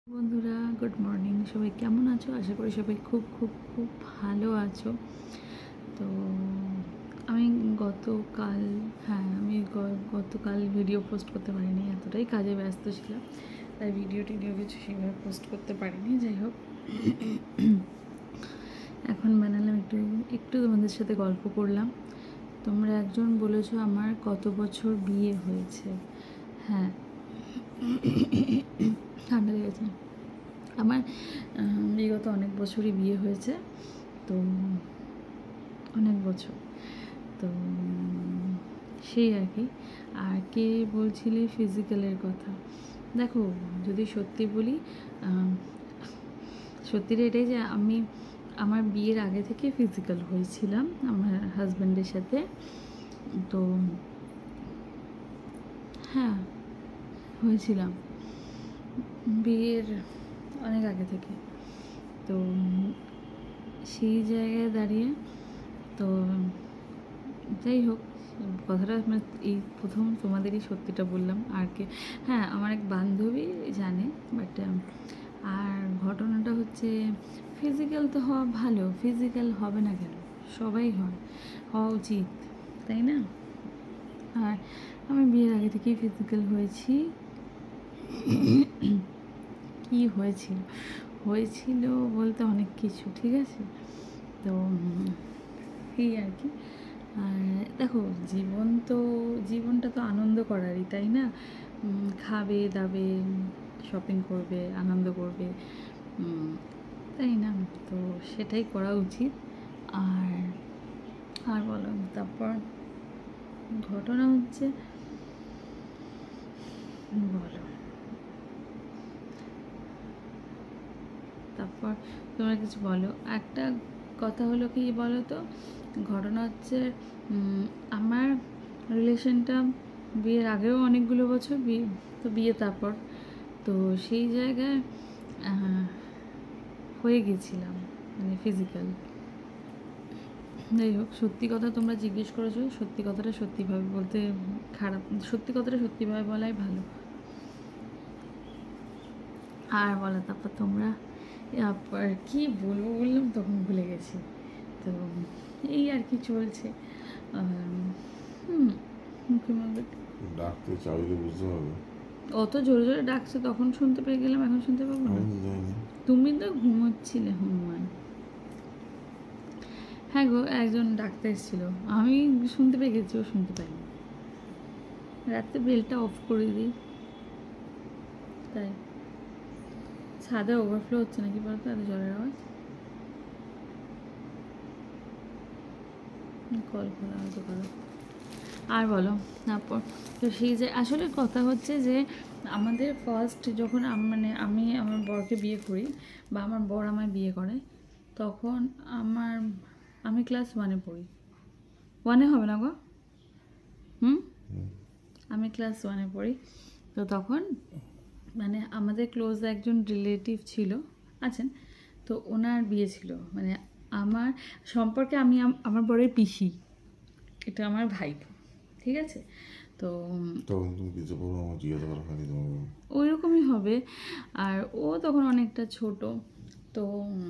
বন্ধুরা good morning, সবাই কেমন আছো? আশা করি সবাই খুব খুব খুব ভালো আছো। তো আমি গতকাল গতকাল ভিডিও পোস্ট করতে পারিনি, এতটাই কাজে ব্যস্ত ছিলাম, তাই ভিডিও কিছু সেভাবে পোস্ট করতে পারিনি। যাই হোক, এখন বানালাম একটু একটু তোমাদের সাথে গল্প করলাম। তোমরা একজন বলেছো আমার কত বছর বিয়ে হয়েছে। হ্যাঁ, ঠান্ডা লেগেছে। আমার বিগত অনেক বছরই বিয়ে হয়েছে, তো অনেক বছর, তো সেই আর কি। আর কে বলছিলে ফিজিক্যালের কথা? দেখো, যদি সত্যি বলি, সত্যিটা এটাই যে আমি আমার বিয়ের আগে থেকে ফিজিক্যাল হয়েছিলাম আমার হাজব্যান্ডের সাথে। তো হ্যাঁ, হয়েছিলাম বিয়ের অনেক আগে থেকে। তো সেই জায়গায় দাঁড়িয়ে, তো যাই হোক, কথাটা মানে এই প্রথম তোমাদেরই সত্যিটা বললাম। আর কি, হ্যাঁ, আমার এক বান্ধবী জানে, বাট আর ঘটনাটা হচ্ছে ফিজিক্যাল তো হওয়া ভালো, ফিজিক্যাল হবে না কেন? সবাই হওয়া উচিত, তাই না? আর আমি বিয়ের আগে থেকেই ফিজিক্যাল হয়েছি। কি হয়েছিল বলতে অনেক কিছু, ঠিক আছে? তো এই আর কি। আর দেখো, জীবনটা তো আনন্দ করারই, তাই না? খাবে দাবে, শপিং করবে, আনন্দ করবে, তাই না? তো সেটাই করা উচিত। আর আর বলো, তারপর ঘটনা হচ্ছে, বলো, তারপর তোমরা কিছু বলো। একটা কথা হলো কি বলো তো, ঘটনা হচ্ছে আমার রিলেশনটা বিয়ের আগেও অনেকগুলো বছর, বিয়ে তারপর, তো সেই জায়গায় হয়ে গেছিলাম মানে ফিজিক্যাল। যাই হোক, সত্যি কথা তোমরা জিজ্ঞেস করেছো, সত্যি কথাটা সত্যিভাবে বলতে খারাপ, সত্যি কথাটা সত্যিভাবে বলাই ভালো। আর বলো, তারপর তোমরা আর কি বললাম তখন ভুলে গেছি। তো এই আর কি চলছে। ডাকতে চাইলে বুঝতে হবে। অত জোরে জোরে ডাকছে, তখন শুনতে পেয়ে গেলাম, এখন শুনতে পাবো না? তুমি তো ঘুমোচ্ছিলে হনুমান। হ্যাঁ গো, একজন ডাকতে এসেছিল, আমি শুনতে পেয়ে গেছি, ও শুনতে পাইনি। রাত্রে বেলটা অফ করে দিই, তাই ছাদে ওভারফ্লো হচ্ছে নাকি বলতো এত জলের আওয়াজ? কল খোলা হয়তো করো। আর বলো, তারপর তো সেই যে আসলে কথা হচ্ছে যে আমাদের ফার্স্ট যখন মানে আমি আমার বরকে বিয়ে করি, বা আমার বর আমায় বিয়ে করে, তখন আমি ক্লাস 1-এ পড়ি। 1-এ হবে না গো? আমি ক্লাস 1-এ পড়ি। তো তখন মানে আমাদের ক্লোজ একজন রিলেটিভ আছেন, তো ওনার বিয়ে ছিল, মানে আমার সম্পর্কে আমি আমার বরের পিসি, এটা আমার ভাই, ঠিক আছে? তো ওই রকমই হবে। আর ও তখন অনেকটা ছোট। তো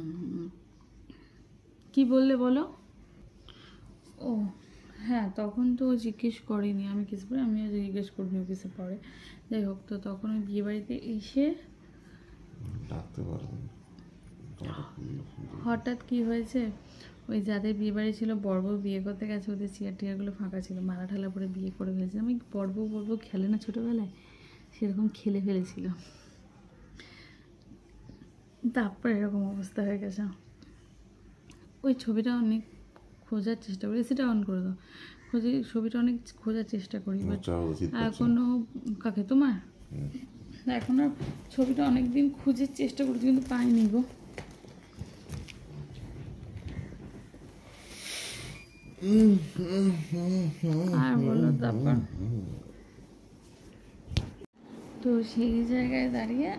কি বললে বলো? ও হ্যাঁ, তখন তো জিজ্ঞেস করিনি আমি কিছু পরে, আমিও জিজ্ঞেস করবি ও কিছু পরে। যাই হোক, তো তখন ওই বিয়ে বাড়িতে এসে হঠাৎ কি হয়েছে, ওই যাদের বিয়ে বাড়ি ছিল, বড়বউ বিয়ে করতে গেছে, ওদের চেয়ার টিয়ারগুলো ফাঁকা ছিল, মালা ঠালা পরে বিয়ে করে ফেলেছে। আমি বড়বউ খেলে না ছোটোবেলায়, সেরকম খেলে ফেলেছিল, তারপর এরকম অবস্থা হয়ে গেছে। ওই ছবিটা অনেক খোঁজার চেষ্টা করি, সেটা অন করে দাও, ছবিটা অনেক খোঁজার চেষ্টা করি, বাট এখনো, কাকে তোমার? এখনো ছবিটা অনেকদিন খোঁজার চেষ্টা করছি, কিন্তু পাইনি গো। আর বলো, তারপর তো সেই জায়গায় দাঁড়িয়ে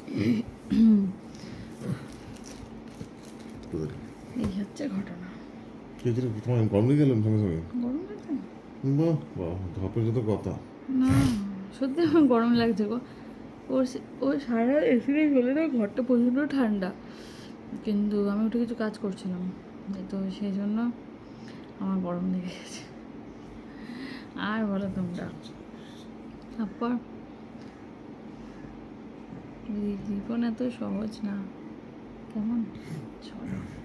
এই হচ্ছে ঘটনা। গরম গেলাম সঙ্গে সঙ্গে, গরম লাগছে বাহ বাহ, ধপের যত কথা। না, সত্যি আমার গরম লাগছে গো। ও সারা রাত এসি নিয়ে চলে না, ঘরটা প্রচণ্ড ঠান্ডা, কিন্তু আমি উঠে কিছু কাজ করছিলাম, তো সেই জন্য আমার গরম লেগে গেছে। আর বলো তোমরা, তারপর জীবন এত সহজ না, কেমন চলো।